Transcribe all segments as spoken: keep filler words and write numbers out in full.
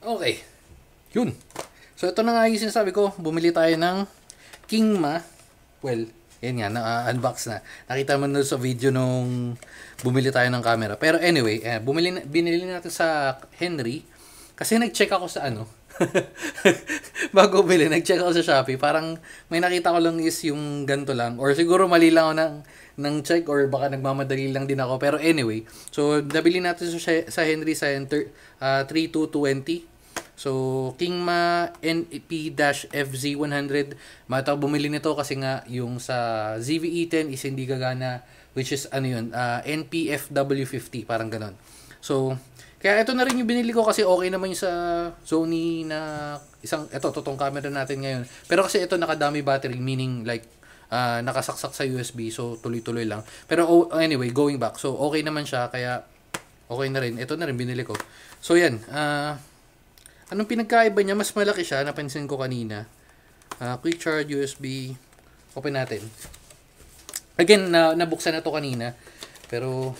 Okay. Yun. So, ito na nga yung sinasabi ko. Bumili tayo ng Kingma. Well, yan nga, na-unbox na. Nakita mo na sa video nung bumili tayo ng camera. Pero anyway, eh, bumili, binili natin sa Henry. Kasi nag-check ako sa ano. Bago bumili, nag-check ako sa Shopee. Parang may nakita ko lang is yung ganito lang. Or siguro mali lang ako ng, ng check or baka nagmamadali lang din ako. Pero anyway, so nabili natin sa, sa Henry sa uh, three two two zero. So, Kingma N P F Z one hundred. Mata bumili nito kasi nga yung sa Z V E ten is hindi gagana, which is ano yun, uh, N P F W fifty, parang ganon. So, kaya ito na rin yung binili ko kasi okay naman yung sa Sony na isang, ito, totong camera natin ngayon. Pero kasi ito nakadami battery, meaning like, uh, nakasaksak sa U S B, so tuloy-tuloy lang. Pero oh, anyway, going back, so okay naman siya, kaya okay na rin. Ito na rin binili ko. So yan, ah, uh, anong pinagkaiba niya? Mas malaki siya, napansin ko kanina. Uh, quick charge, U S B. Open natin. Again, na, nabuksan na to kanina. Pero,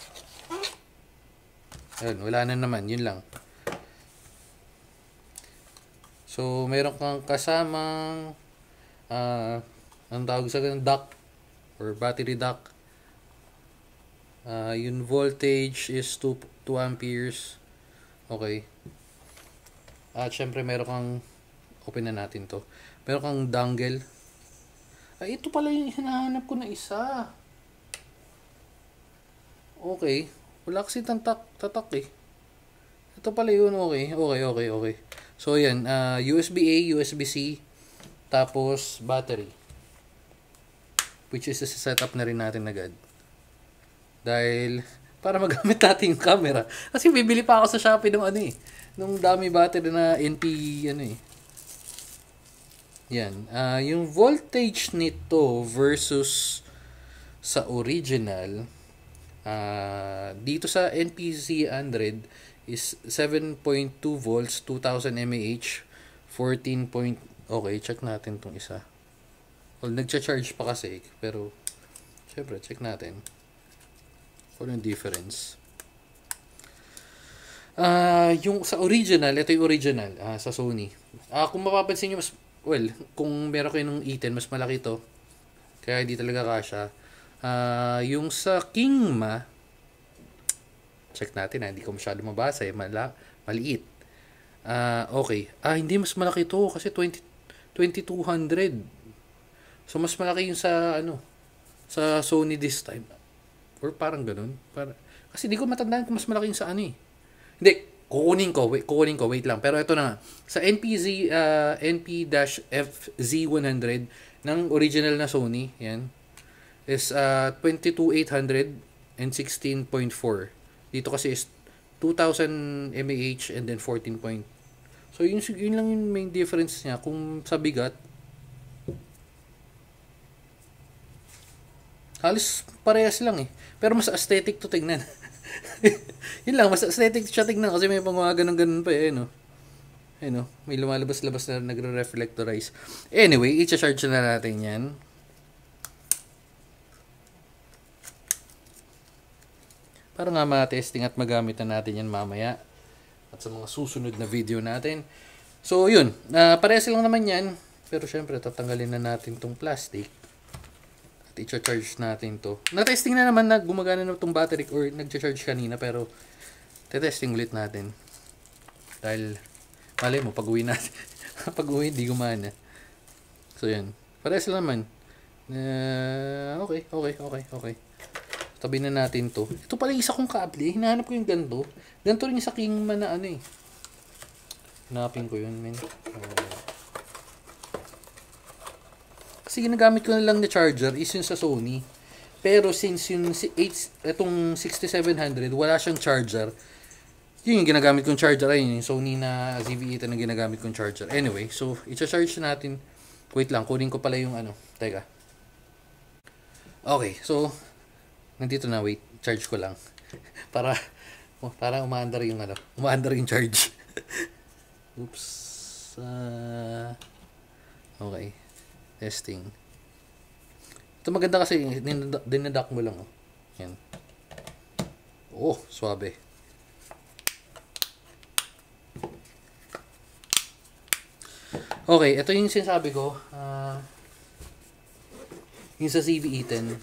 ayun, wala na naman. Yun lang. So, meron kang kasamang, uh, ang tawag sa ganun, dock or battery dock. Uh, yung voltage is two amperes. Okay. At syempre meron kang, open na natin to, meron kang dongle. Ay, ito pala yung hinahanap ko na isa. Okay, wala kasi tatak, tatak eh. Ito pala yun. Okay, okay, okay, okay. So yan, uh, U S B A, U S B C, tapos battery, which is setup na rin natin agad dahil para magamit natin yung camera. Kasi bibili pa ako sa Shopee ng ano eh, nung dami battery na N P, ano eh. Yan. Uh, yung voltage nito versus sa original, uh, dito sa N P Z one hundred is seven point two volts, two thousand milliamps, fourteen point... Okay, check natin tong isa. Well, nagcha-charge pa kasi, pero syempre, check natin. Ano yung difference? Uh, yung sa original, ito yung original uh, sa Sony. Uh, kung mapapansin nyo, mas, well, kung meron kayo ng E ten, mas malaki to. Kaya hindi talaga kasha. Uh, yung sa Kingma, check natin, ha, hindi ko masyado mabasa, eh, mala, maliit. Uh, okay. Ah, hindi, mas malaki to kasi twenty-two hundred. So, mas malaki yung sa, ano, sa Sony this time. Or parang ganun. Para, kasi di ko matandaan kung mas malaki yung sa ano eh. Hindi, kukunin ko, wait, kukunin ko, wait lang. Pero ito na nga. Sa N P Z, uh, N P F Z one hundred ng original na Sony, yan, is uh, twenty-two eight hundred and sixteen point four. Dito kasi is two thousand milliamps and then fourteen point. So, yun, yun lang yung main difference niya. Kung sa bigat, halos parehas lang eh. Pero mas aesthetic to tignan. Yun lang, mas aesthetic siya tignan kasi may pang mga ganun-ganun pa eh, no? Eh, no? May lumalabas-labas na nagre-reflectorize. Anyway, i-charge na natin yan. Para nga ma-testing at magamit na natin yan mamaya. At sa mga susunod na video natin. So, yun. Uh, parehas lang naman yan. Pero syempre, tatanggalin na natin tong plastic. At i-charge natin to. Na-testing na naman na gumagana na itong battery or nag-charge kanina pero te-testing ulit natin. Dahil malay mo, pag-uwi natin. Pag-uwi, di gumana. So, yan. Parehas lang naman. Uh, okay, okay, okay, okay. Tabi na natin to. Ito pala isa kong kable. Hinahanap ko yung ganito. Ganito rin sa Kingma na ano eh. Hanapin ko yun, men. Uh, Kasi ginagamit ko na lang na charger is yung sa Sony. Pero since yung itong sixty-seven hundred, wala siyang charger. Yun yung ginagamit kong charger. Ayun yung Sony na Z V E ten na ginagamit kong charger. Anyway, so i-charge natin. Wait lang, kunin ko pala yung ano. Teka. Okay, so nandito na, wait. Charge ko lang. para oh, para umaandar yung ano. Umaandar yung charge. Oops. Uh, okay. Testing. Ito maganda kasi dinadak mo lang. Oh. Yan. Oh, swabe. Okay, ito yung sinasabi ko. Uh, yung sa C V E ten.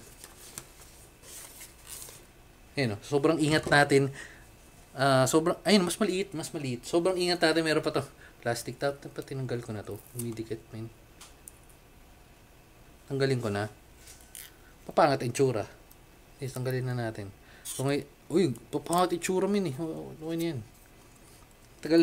Ayun, oh, sobrang ingat natin. Uh, sobrang, ayun, mas maliit, mas maliit. Sobrang ingat natin. Meron pa to plastic top. Dapat tinanggal ko na to. Umidikit, man. Tanggalin ko na. Papangat ang tsura. Yes, tanggalin na natin. So, ngay, uy, papangat ang tsura, min eh. Ano yan? Tagal.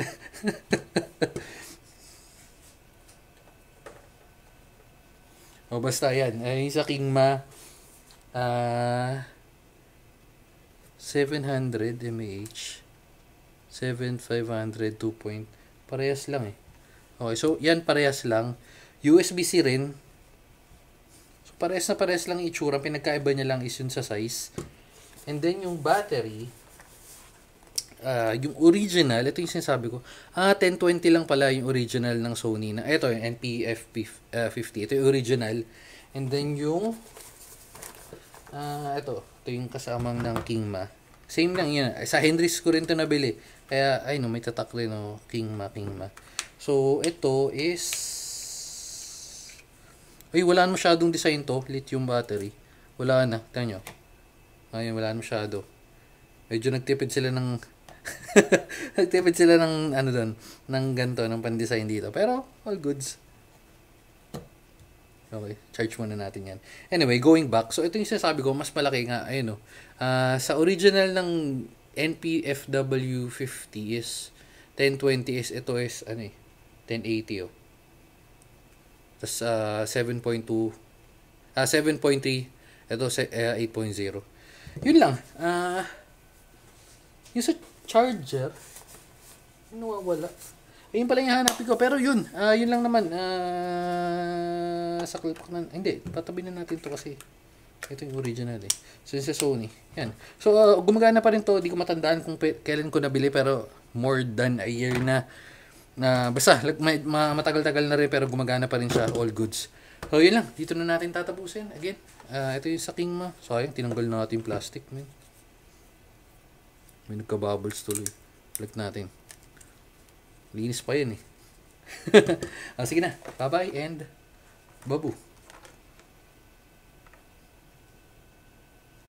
O, basta yan. Ay, sa Kingma, ah, uh, seven hundred milliamp hour. seven five hundred, two point. Parehas lang eh. Okay, so yan parehas lang. U S B C rin. So parehas na parehas lang yung itsura. Pinagkaiba niya lang is yun sa size. And then yung battery, uh, yung original, ito yung sinasabi ko. Ah, ten twenty lang pala yung original ng Sony na. Ito yung N P F fifty. Ito yung original. And then yung ah, uh, ito, ito yung kasamang ng Kingma. Same lang yan. Sa Hendrix ko rin ito nabili. Kaya, ay no, may tatak rin, no. Kingma, Kingma. So, ito is... Ay, wala na masyadong design to. Lithium battery. Wala na. Tignan nyo. Ayun, wala na masyado. Medyo nagtipid sila ng... nagtipid sila ng, ano doon, ng ganito, ng pan-design dito. Pero, all goods. Okay, charge muna natin yan. Anyway, going back. So, ito yung sinasabi ko, mas malaki nga. Ayun, no. Uh, sa original ng N P F W fifty is ten twenty is, ito is, ano eh, ten eighty, oh. Tapos, uh, seven point two, ah, seven point three, ito, uh, eight point zero. Yun lang. Ah, uh, yung sa charger, nawawala. Ayun pala yung hanapin ko. Pero yun, uh, yun lang naman. Uh, sa clip ko na, hindi, patabi na natin to kasi ito yung original eh. So, yung sa Sony. Yan. So, uh, gumagana pa rin to. Di ko matandaan kung pe- kailan ko nabili, pero more than a year na. Na basta, like, may, ma- matagal-tagal na rin, pero gumagana pa rin siya. All goods. So, yun lang. Dito na natin tatapusin. Again, uh, ito yung sa Kingma. Sayang, tinanggal na natin yung plastic, man. May nagka-bubbles tuloy. Balik natin. Linis pa yun eh. ah, sige na. Bye-bye and babu.